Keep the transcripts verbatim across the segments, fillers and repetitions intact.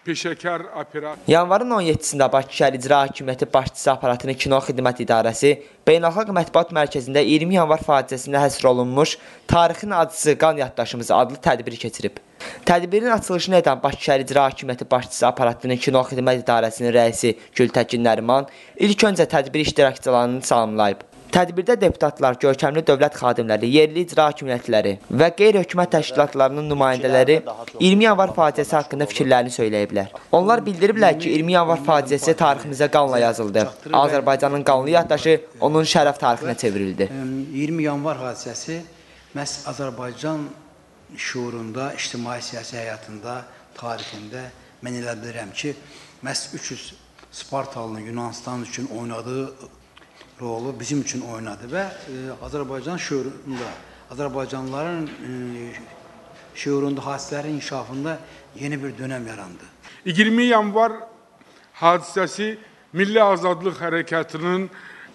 peşəkar operator. Yanvarın on yeddisində Bakı şəhər İcra Hakimiyyəti Başçısı aparatının Kino Xidmət İdarəsi Beynəlxalq Mətbuat Mərkəzində iyirmi yanvar faciəsində həsr olunmuş Tarixin Acısı Qan Yaddaşımız adlı tədbiri keçirib. Tədbirin açılışını edən Bakı şəhər İcra Hakimiyyəti Başçısı aparatının Kino Xidmət İdarəsinin rəisi Gültəkin Nəriman ilk öncə tədbir iştirakçılarını salamlayıb. Tədbirdə deputatlar, görkəmli dövlət xadimləri, yerli icra hakimiyyətləri və qeyri-hökumət təşkilatlarının nümayəndələri iyirmi yanvar faciəsi haqqında fikirlərini söyləyiblər. Onlar bildiriblər ki, iyirmi yanvar faciəsi tariximizə qanla yazıldı. Azərbaycanın qanlı yaddaşı onun şərəf tarixinə çevrildi. iyirmi yanvar hadisəsi məhz Azərbaycan şuurunda, ictimai siyasi həyatında, tarixində mən elə bilirəm ki, məhz üç yüz Spartalının Yunanistan üçün oynadığı rolu bizim üçün oynadı və e, Azərbaycan şuurunda, Azərbaycanlıların e, şuurunda, hadisələrin inkişafında yeni bir dönəm yarandı. iyirmi yanvar hadisəsi Milli Azadlıq Hərəkatının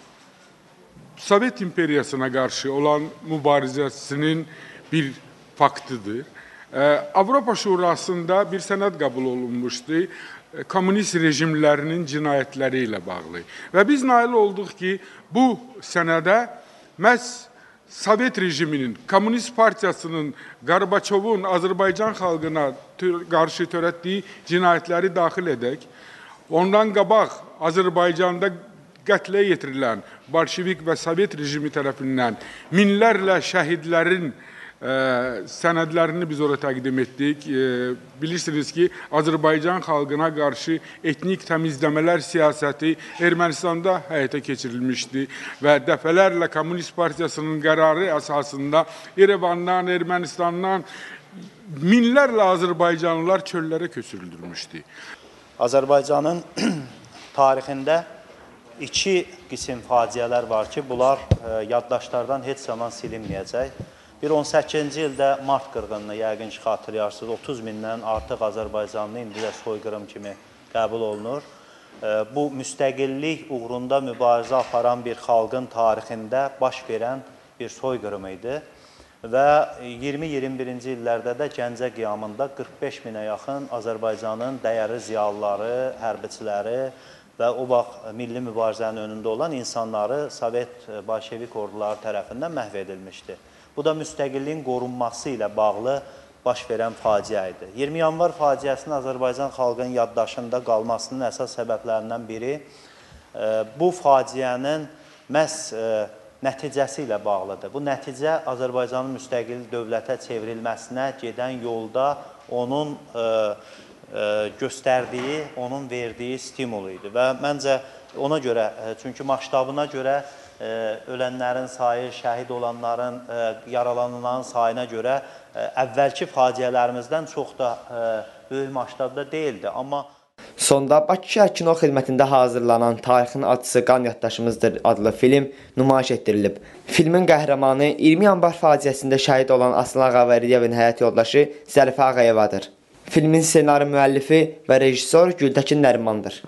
Sovet İmperiyasına qarşı olan mübarizəsinin bir faktıdır. E, Avropa Şurasında bir sənəd qəbul olunmuşdu. Komünist rejimlərinin cinayətləri ilə bağlı. Və biz nail olduq ki, bu sənədə məhz Sovet rejiminin, Komünist Partiyasının, Qarbaçovun Azərbaycan xalqına qarşı törətdiyi cinayətləri daxil edək. Ondan qabaq Azərbaycanda qətlə yetirilən Bolşevik və Sovet rejimi tərəfindən minlərlə şəhidlərin sənədlərini biz oraya təqdim etdik. Bilirsiniz ki, Azərbaycan xalqına qarşı etnik təmizləmələr siyasəti Ermənistanda həyata keçirilmişdi və dəfələrlə Komünist Partiyasının qərarı əsasında İrəvandan, Ermənistandan minlərlə Azərbaycanlılar çöllərə köçürüldürmüşdü. Azərbaycanın tarixində iki qisim faciələr var ki, bunlar yaddaşlardan heç zaman silinməyəcək. Bir on səkkizinci ildə Mart qırğınını yəqin ki, xatırlayarsınız, otuz mindən artıq Azərbaycanlı indi də soyqırım kimi qəbul olunur. Bu, müstəqillik uğrunda mübarizə aparan bir xalqın tarixində baş verən bir soyqırım idi. Və iyirmi iyirmi birinci illərdə də Gəncə qiyamında qırx beş minə yaxın Azərbaycanın dəyərli ziyalıları, hərbiçiləri və o vaxt milli mübarizənin önündə olan insanları Sovet Bolşevik orduları tərəfindən məhv edilmişdi. Bu da müstəqilliyin qorunması ilə bağlı baş verən faciə idi. iyirmi yanvar faciəsinin Azərbaycan xalqının yaddaşında qalmasının əsas səbəblərindən biri bu faciənin məhz nəticəsi ilə bağlıdır. Bu nəticə Azərbaycanın müstəqil dövlətə çevrilməsinə gedən yolda onun göstərdiyi, onun verdiyi stimul idi. Və məncə ona görə, çünki maştabına görə ölənlərin sayı, şəhid olanların, yaralananların sayına görə əvvəlki faciələrimizdən çox da böyük maştabda deyildi. Amma sonda Bakı şəhər Kino Xidmətində hazırlanan Tarixin Acısı Qan Yaddaşımızdır adlı film nümayiş etdirilib. Filmin qəhrəmanı iyirmi yanvar faciəsində şəhid olan Aslan Ağavəriyevin həyat yoldaşı Zərifə Ağayevadır. Filmin ssenari müəllifi və rejissor Gültəkin Nərimandır.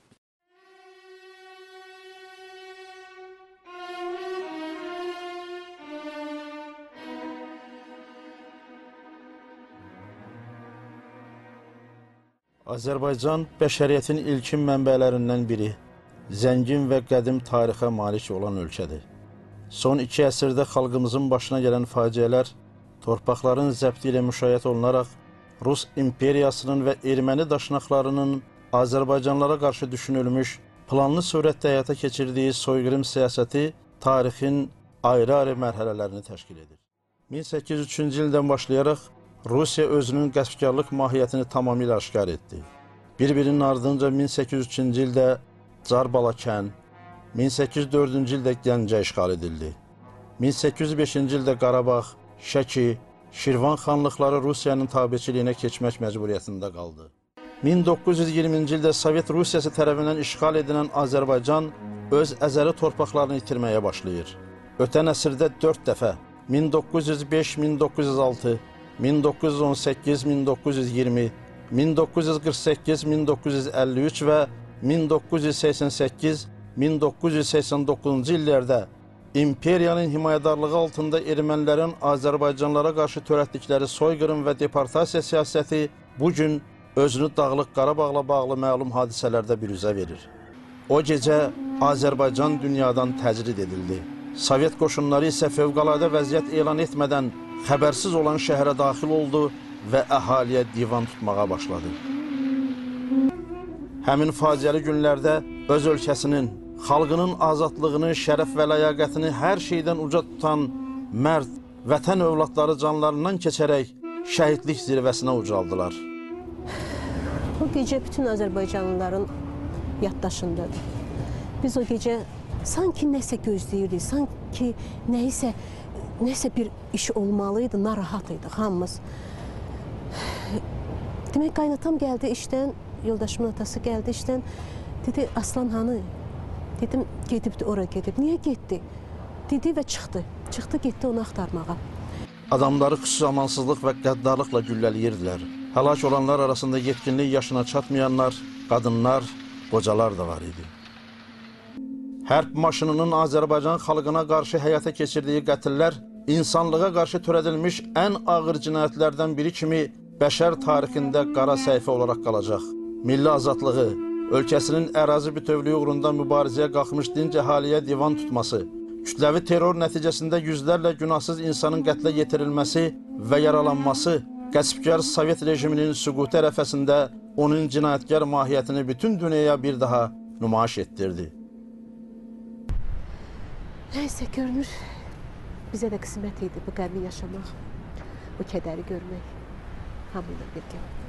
Azərbaycan bəşəriyyətin ilkin mənbələrindən biri, zəngin və qədim tarixə malik olan ölkədir. Son iki əsrdə xalqımızın başına gələn faciələr torpaqların zəbti ilə müşayiət olunaraq Rus imperiyasının və erməni daşnaqlarının Azərbaycanlara qarşı düşünülmüş, planlı surətdə həyata keçirdiyi soyqırım siyasəti tarixin ayrı-ayrı mərhələlərini təşkil edir. min səkkiz yüz üçüncü ildən başlayaraq Rusiya özünün qəsbkarlıq mahiyyətini tamamilə aşkar etdi. Bir-birinin ardınca min səkkiz yüz üçüncü ildə Car Balakən, min səkkiz yüz dördüncü ildə Gəncə işğal edildi. min səkkiz yüz beşinci ildə Qarabağ, Şəki, Şirvan xanlıqları Rusiyanın tabiçiliyinə keçmək məcburiyyətində qaldı. min doqquz yüz iyirminci ildə Sovet Rusiyası tərəfindən işğal edilən Azərbaycan öz əzəli torpaqlarını itirməyə başlayır. Ötən əsrdə dörd dəfə min doqquz yüz beş, min doqquz yüz altı, min doqquz yüz on səkkiz, min doqquz yüz iyirmi, min doqquz yüz qırx səkkiz, min doqquz yüz əlli üç və min doqquz yüz səksən səkkiz, min doqquz yüz səksən doqquzuncu illərdə imperiyanın himayədarlığı altında ermənilərin Azərbaycanlara qarşı törətdikləri soyqırım və deportasiya siyasəti bugün özünü Dağlıq Qarabağla bağlı məlum hadisələrdə biruzə verir. O gecə Azərbaycan dünyadan təcrid edildi. Sovet qoşunları isə fövqəladə vəziyyət elan etmədən xəbərsiz olan şəhərə daxil oldu və əhaliyə divan tutmağa başladı. Həmin faciəli günlərdə öz ölkəsinin, xalqının azadlığını, şərəf və ləyaqətini hər şeydən uca tutan mərd, vətən övladları canlarından keçərək şəhidlik zirvəsinə ucaldılar. O gecə bütün Azərbaycanlıların yaddaşındadır. Biz o gecə sanki nəsə gözləyirdik, sanki nəyisə, nəsə bir iş olmalıydı, narahat idik hamımız. Demək, qaynatam gəldi işdən, yoldaşımın atası gəldi işdən, dedi, Aslan hanı? Dedim, gedibdi, ora gedib. Niyə getdi? Dedi və çıxdı. Çıxdı, getdi onu axtarmağa. Adamları xüsusi amansızlıq və qəddarlıqla güllələyirdilər. Həlak olanlar arasında yetkinlik yaşına çatmayanlar, qadınlar, qocalar da var idi. Hərb maşınının Azərbaycan xalqına qarşı həyata keçirdiyi qətillər insanlığa qarşı törədilmiş ən ağır cinayətlərdən biri kimi bəşər tarixində qara səhifə olaraq qalacaq. Milli azadlığı, ölkəsinin ərazi bütövlüyü uğrunda mübarizəyə qalxmış dinc əhaliyə divan tutması, kütləvi terror nəticəsində yüzlərlə günahsız insanın qətlə yetirilməsi və yaralanması, qəsbkar Sovet rejiminin süqutu ərəfəsində onun cinayətkar mahiyyətini bütün dünyaya bir daha nümayiş etdirdi. Nəysə, görünür, bizə də qismət idi bu qəmi yaşamaq, bu kədəri görmək hamıyla birgə.